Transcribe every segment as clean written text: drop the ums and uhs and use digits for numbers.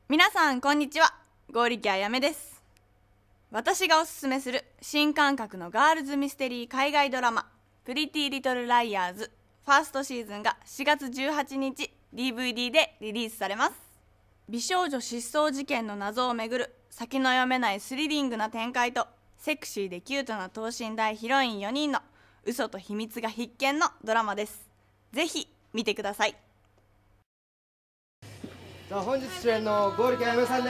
皆さんこんにちは、剛力あやめです。私がおすすめする新感覚のガールズミステリー海外ドラマプリティリトルライアーズファーストシーズンが4月18日 DVD でリリースされます。美少女失踪事件の謎をめぐる先の読めないスリリングな展開とセクシーでキュートな等身大ヒロイン4人の嘘と秘密が必見のドラマです。ぜひ見てください。 本日主演の剛力あやめさんです。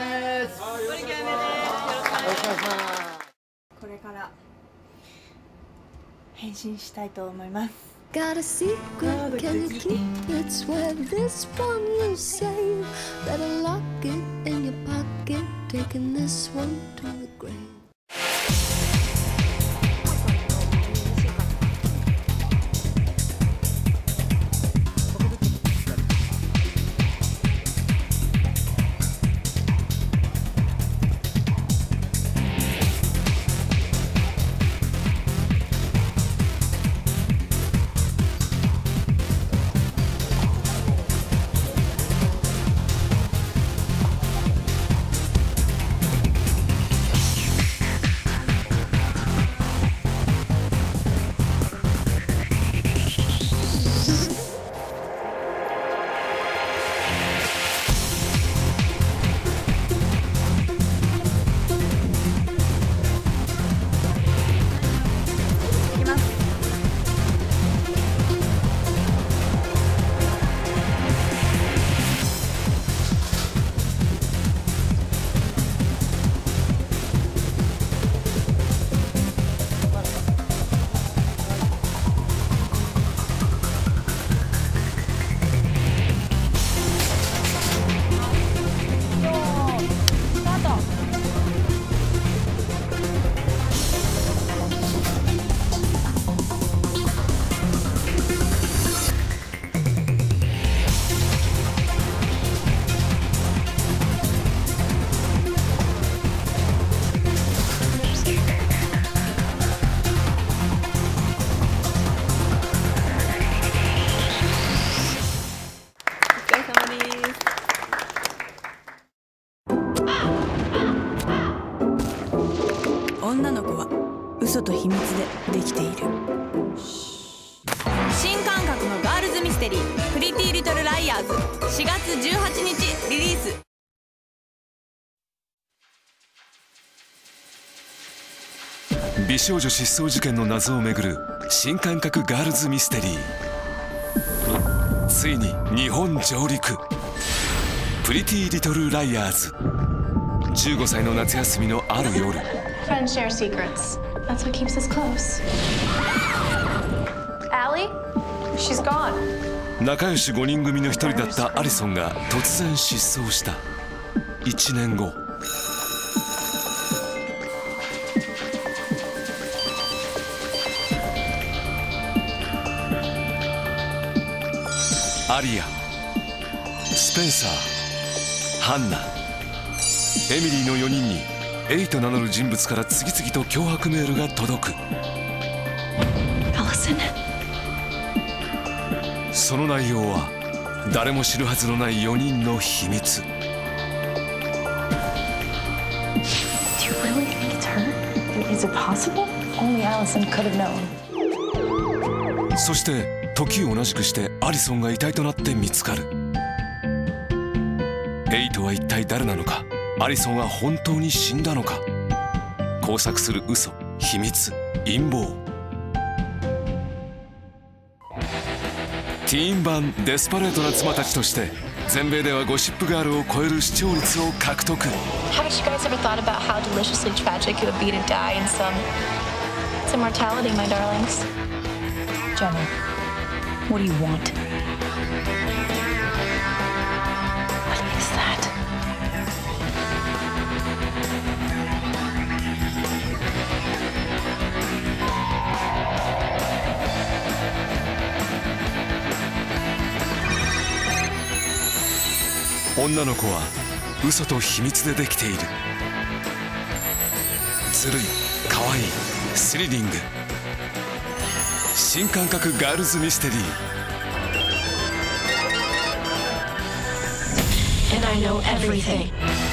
剛力あやめです。よろしくお願いします。これから変身したいと思います。 Got a secret, can you keep it? Swear this one you save. Better lock it in your pocket. Taking this one to the grave. 女の子は嘘と秘密でできている。新感覚のガールズミステリープリティリトルライアーズ4月18日リリース。 美少女失踪事件の謎をめぐる新感覚ガールズミステリー、ついに日本上陸。プリティリトルライアーズ。15歳の夏休みのある夜、 Friends share secrets. That's what keeps us close. Allie? She's gone. 仲良し5人組の一人だったアリソンが突然失踪した。1年後、アリア、スペンサー、ハンナ、エミリーの4人にエイと名乗る人物から次々と脅迫メールが届く。その内容は誰も知るはずのない4人の秘密。そして時を同じくしてアリソンが遺体となって見つかる。エイトは一体誰なのか。アリソンは本当に死んだのか。交錯する嘘、秘密、陰謀。ティーン版デスパレートな妻たちとして全米ではゴシップガールを超える視聴率を獲得。 Haven't you guys ever thought about how deliciously tragic it would be to die in some immortality, my darlings? Jenny, what do you want? What is that? 女の子は嘘と秘密でできている。ずるい、かわいい、スリリング。新感覚ガールズミステリー。 and I know everything.